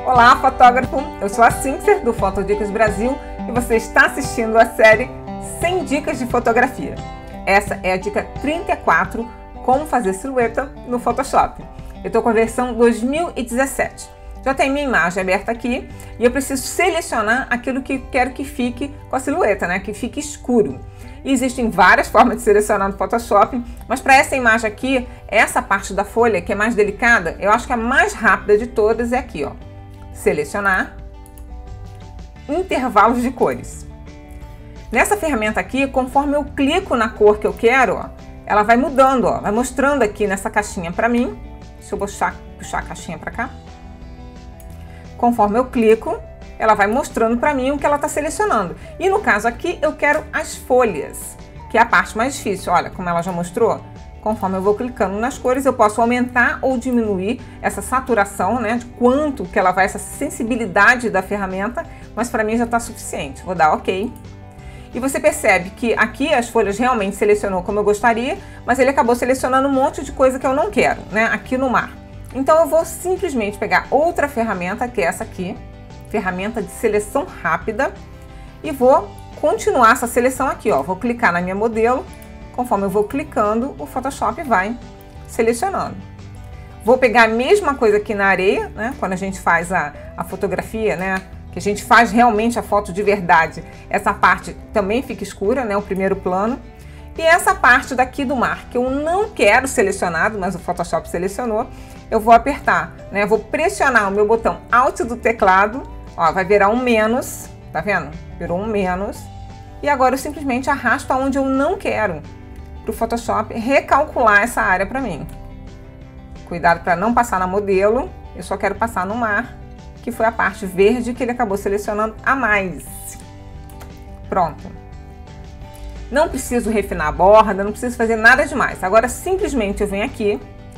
Olá, fotógrafo! Eu sou a Cíntia do Fotodicas Brasil e você está assistindo a série 100 dicas de fotografia. Essa é a dica 34, como fazer silhueta no Photoshop. Eu estou com a versão 2017. Já tem minha imagem aberta aqui e eu preciso selecionar aquilo que quero que fique com a silhueta, né? Que fique escuro. E existem várias formas de selecionar no Photoshop, mas para essa imagem aqui, essa parte da folha que é mais delicada, eu acho que a mais rápida de todas é aqui, ó. Selecionar, intervalos de cores. Nessa ferramenta aqui, conforme eu clico na cor que eu quero, ó, ela vai mudando, ó, vai mostrando aqui nessa caixinha para mim. Deixa eu puxar a caixinha para cá. Conforme eu clico, ela vai mostrando para mim o que ela está selecionando. E no caso aqui, eu quero as folhas, que é a parte mais difícil. Olha como ela já mostrou. Conforme eu vou clicando nas cores, eu posso aumentar ou diminuir essa saturação, né? De quanto que ela vai, essa sensibilidade da ferramenta, mas para mim já está suficiente. Vou dar OK. E você percebe que aqui as folhas realmente selecionou como eu gostaria, mas ele acabou selecionando um monte de coisa que eu não quero, né? Aqui no mar. Então eu vou simplesmente pegar outra ferramenta, que é essa aqui, ferramenta de seleção rápida, e vou continuar essa seleção aqui, ó. Vou clicar na minha modelo. Conforme eu vou clicando, o Photoshop vai selecionando. Vou pegar a mesma coisa aqui na areia, né? Quando a gente faz a fotografia, né? Que a gente faz realmente a foto de verdade. Essa parte também fica escura, né? O primeiro plano. E essa parte daqui do mar, que eu não quero selecionado, mas o Photoshop selecionou, eu vou apertar, né? Vou pressionar o meu botão Alt do teclado, ó, vai virar um menos, tá vendo? Virou um menos. E agora eu simplesmente arrasto aonde eu não quero, para o Photoshop recalcular essa área para mim. Cuidado para não passar na modelo, eu só quero passar no mar, que foi a parte verde que ele acabou selecionando a mais. Pronto. Não preciso refinar a borda, não preciso fazer nada demais. Agora simplesmente eu venho aqui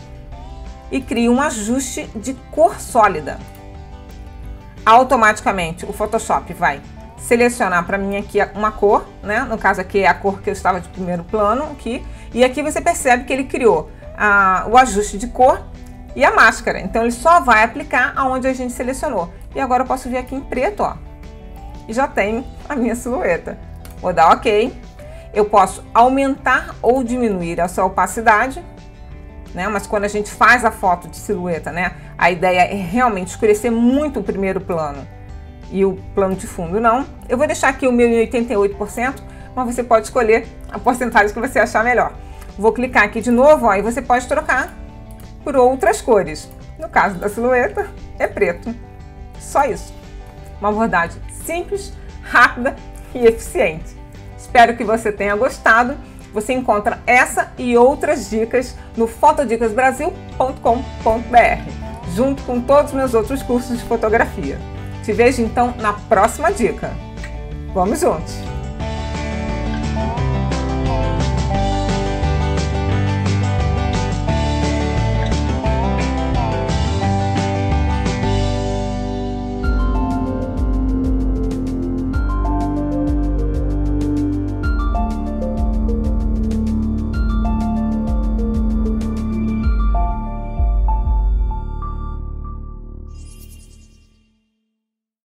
e crio um ajuste de cor sólida. Automaticamente o Photoshop vai selecionar para mim aqui uma cor, né? No caso aqui é a cor que eu estava de primeiro plano aqui. E aqui você percebe que ele criou o ajuste de cor e a máscara. Então ele só vai aplicar aonde a gente selecionou. E agora eu posso vir aqui em preto, ó. E já tenho a minha silhueta. Vou dar OK. Eu posso aumentar ou diminuir a sua opacidade, né? Mas quando a gente faz a foto de silhueta, né? A ideia é realmente escurecer muito o primeiro plano e o plano de fundo não. Eu vou deixar aqui o meu em 88%, mas você pode escolher a porcentagem que você achar melhor. Vou clicar aqui de novo, ó, e você pode trocar por outras cores. No caso da silhueta, é preto. Só isso. Uma abordagem simples, rápida e eficiente. Espero que você tenha gostado. Você encontra essa e outras dicas no fotodicasbrasil.com.br, junto com todos os meus outros cursos de fotografia. Te vejo então na próxima dica. Vamos juntos!